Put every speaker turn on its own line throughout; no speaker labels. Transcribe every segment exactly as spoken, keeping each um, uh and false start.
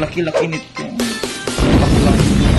laki-laki nito. Bakla.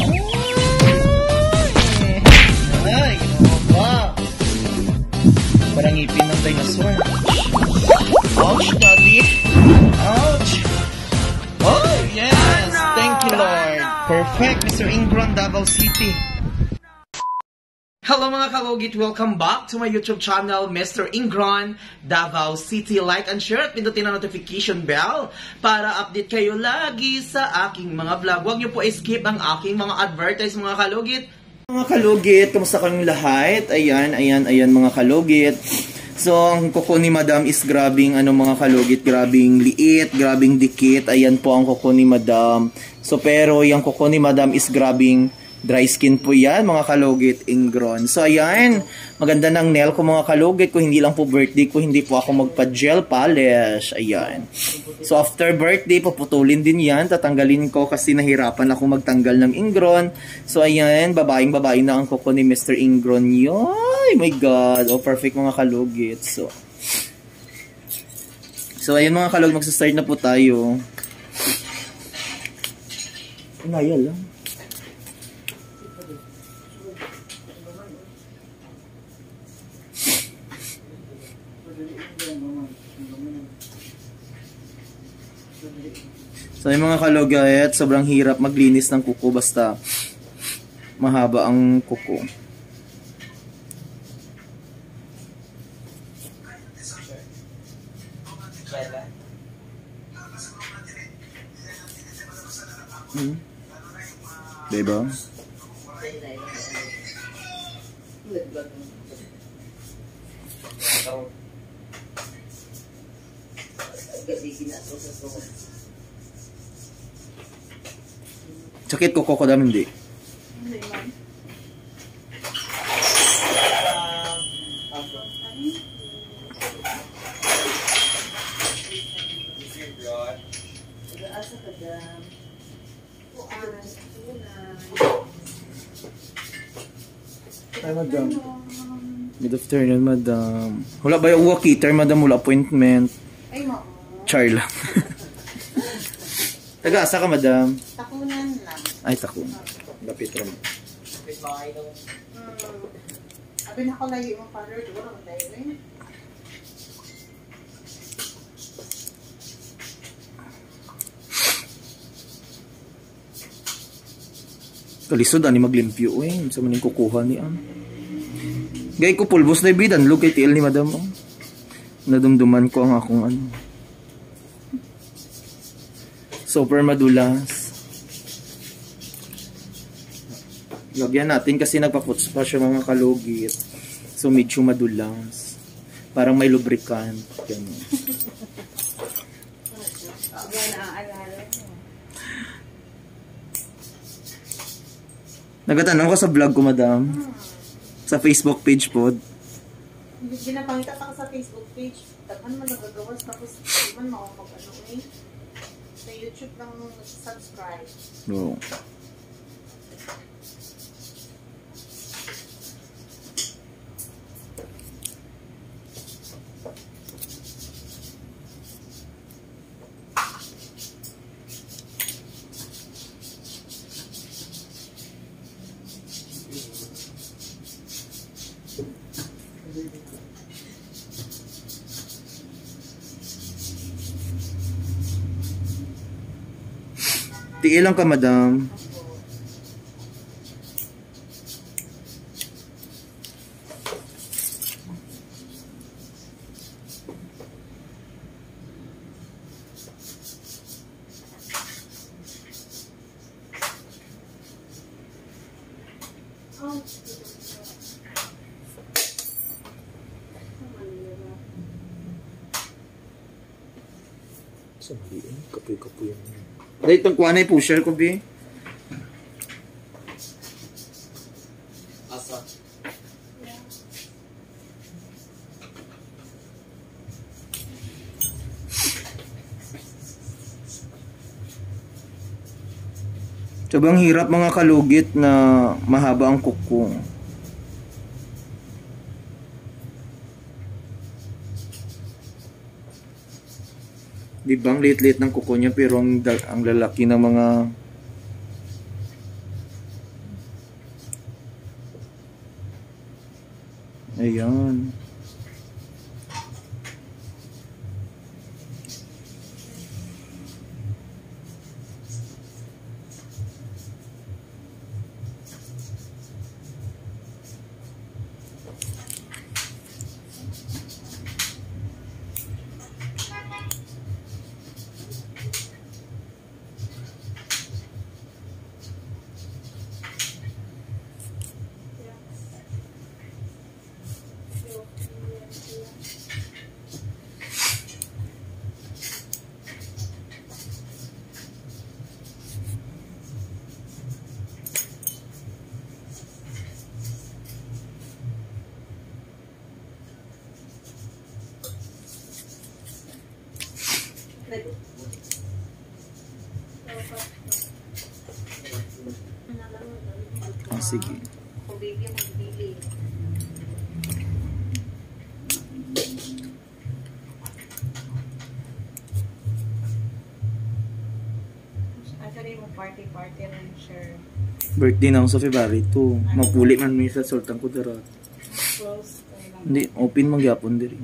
Ay, ginawa ba? Parang ngipin ng dinosaur. Ouch, daddy. Ouch. Oh, yes. Thank you, Lord. Perfect, Mister Ingron, Davao City. Hello mga kalugit! Welcome back to my YouTube channel, Mister Ingron, Davao City. Like and share at pindutin ang notification bell para update kayo lagi sa aking mga vlog. Huwag niyo po skip ang aking mga advertise mga kalugit. Mga kalugit, kamusta kayong lahat? Ayan, ayan, ayan mga kalugit. So, ang kuko ni Madam is grabing ano mga kalugit, grabing liit, grabing dikit. Ayan po ang kuko ni Madam. So, pero yung kuko ni Madam is grabing dry skin po yan, mga kalugit, Ingron. So, ayan. Maganda ng nail ko, mga kalugit. Kung hindi lang po birthday ko, hindi po ako magpa-gel polish. Ayan. So, after birthday, paputulin din yan. Tatanggalin ko kasi nahirapan ako magtanggal ng Ingron. So, ayan. Babaeng-babae na ang kuko ni Mister Ingron. Yoy! My God. Oh, perfect, mga kalugit. So, so ayan, mga kalugit. Magsa-start na po tayo. Inaya lang. So yung mga kalugit, sobrang hirap maglinis ng kuko basta mahaba ang kuko. Hmm. Diba? Sakit kuko ko dami hindi. Ay, madam. Good afternoon, madam. Wala ba yung wakiter, madam? Wala appointment.
Ay, mo.
Char lang. Taga-asa ka, madam?
Takunan lang.
Ay, takunan. Lapit rin.
Lapit ba kayo? Hmm. Abi na ko lagi mo, father. Diba naman tayo rin?
Kalisod, ani maglimpyo eh. Sa maning kukuha ni Am. Gay ko pulbos na ibidan. Look kay T L ni madam. Oh. Nadumduman ko ang akong ano. Super madulas. Lagyan natin kasi nagpaputs pa siya mga kalugit. So medyo madulas. Parang may lubricant. Ganun. Nagatanong ko sa vlog ko, madam. Sa Facebook page po.
Ginapangita ako sa Facebook page. Tagan man nagagawas. Tapos man ako mag-ano eh. Sa YouTube lang subscribe.
No. Tiil lang ka, madam. Sa mali eh, kapoy-kapoy yan. Dahil itong kuha na yung pusher ko, B. Asa? Sobrang hirap mga kalugit na mahaba ang kuko. Di ba, ang liit-liit ng kuko niya pero ang, ang lalaki ng mga... Ayan. Ah, sige.
Kung baby ang magbili. Actually, mo party-party rin, sure.
Birthday na ako sa February two. Mapuli man mi sa Sultan Kudarat.
Close. tayo lang.
Hindi, open magyapon diri.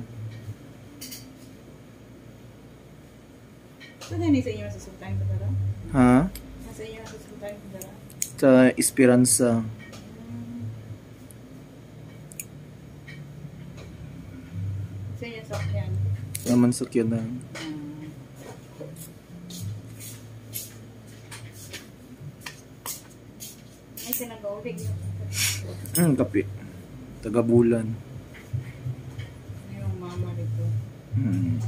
Saan na sa inyo sa Sultan Kudarat?
Ha?
Nasa inyo sa Sultan Kudarat?
Sa Esperanza.
Sa inyo sa Okyan?
Naman sa Kyanan.
Ay, sinag-ulig yun.
Hmm, kape. Tagabulan.
Yung mama dito.
Hmm.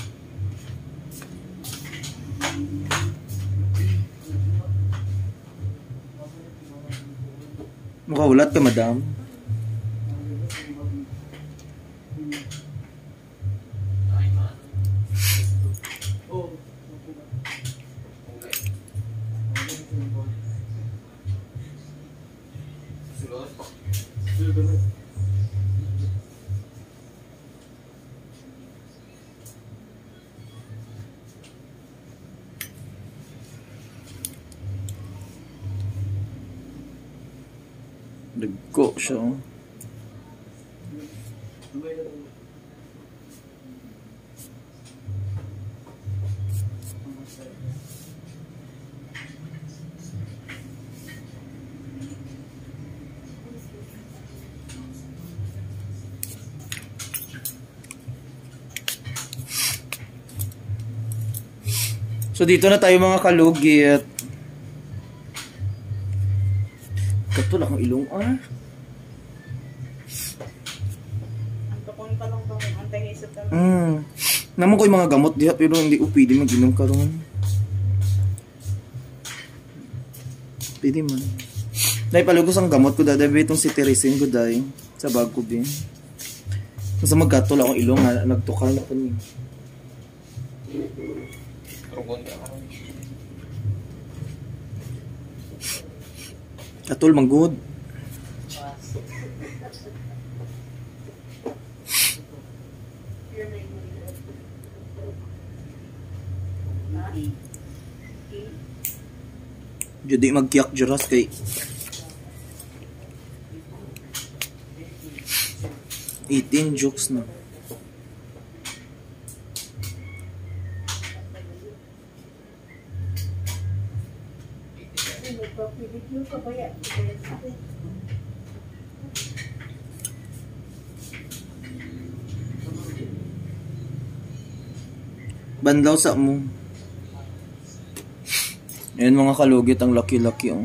Makaulat ka, madam. Dagko siya. Oh. So dito na tayo mga kalugit. Katulak ang ilong ah.
Ang tukon pa lang itong anti-hisap naman.
Hmm. Naman ko yung mga gamot diha pero hindi ko pwede mag-inom karon. Pwede man. Dahil palugos ang gamot ko dahil itong cetirizine ko dahil sa bag ko din. Kasi magkatulak ang ilong nga nagtukal na po niya. Katul manggod. Jadi magkiyak juras kay eighteen jokes na. Banlaw sa mo. Ayan mga kalugit ang laki-laki oh.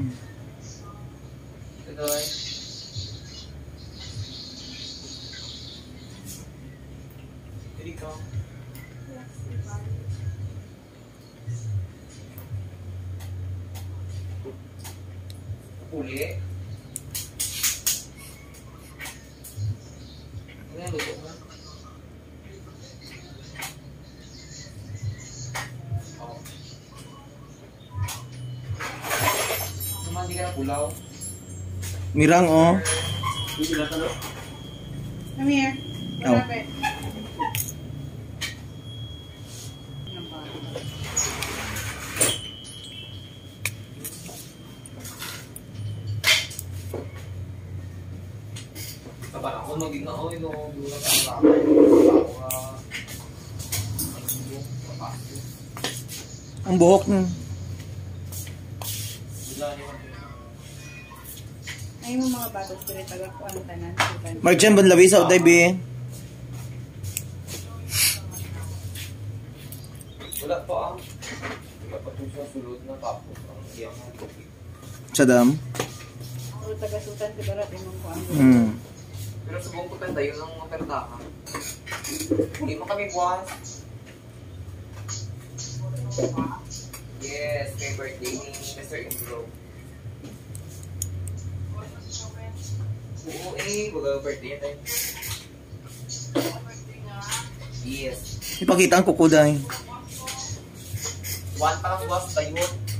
Uli. Ano yung luto mo? Oo. Naman di ka na pulaw.
Mirang oh.
Come here. What
Oh.
happened?
Ito maging na, oh, ino, dulang ang lakay. Ako nga.
Ang buhok na.
Ay mo mga batos pero taga ko ang tanan.
Mark Jem, banlawi sa Uday, be.
Wala pa ang. Wala pa ito sa sulod na tapos ang iyang
Sadam?
Pero taga sutan ko darat imong ko ang.
Hmm.
pero sa buong pagkanda, yun ang opertahan. Hindi mo kami buwan. Yes, may birthday ni Mister Imbro. Oo eh, baga birthday niya tayo. Yes.
Ipakita ang kuko, day.
One pa lang buwas tayo.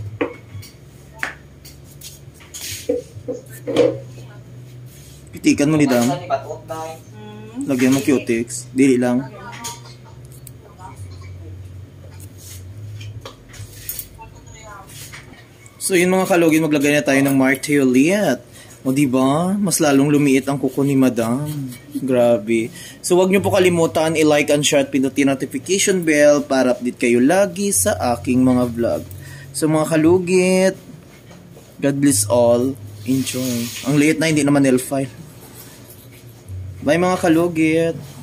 Pitikan mo ni Dam.
One ni Batot tayo.
Hmm.
Lagyan mo cutics. Dili lang. So yun mga kalugin, maglagay na tayo ng Marteliet. O diba? Mas lalong lumiit ang kuko ni Madam. Grabe. So wag niyo po kalimutan i-like and share at pindutin notification bell para update kayo lagi sa aking mga vlog. So mga kalugit, God bless all. Enjoy. Ang liit na, hindi naman L five. Bye mga kalugit.